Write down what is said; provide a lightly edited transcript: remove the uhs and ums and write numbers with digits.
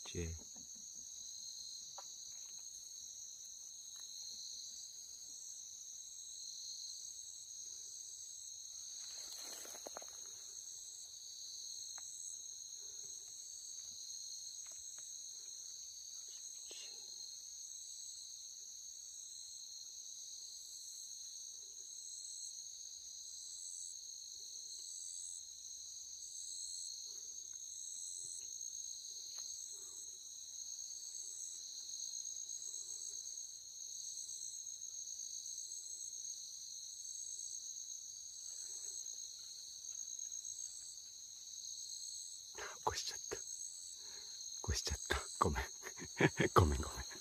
ちいい。起こしちゃった。起こしちゃった。ごめん。ごめんごめん。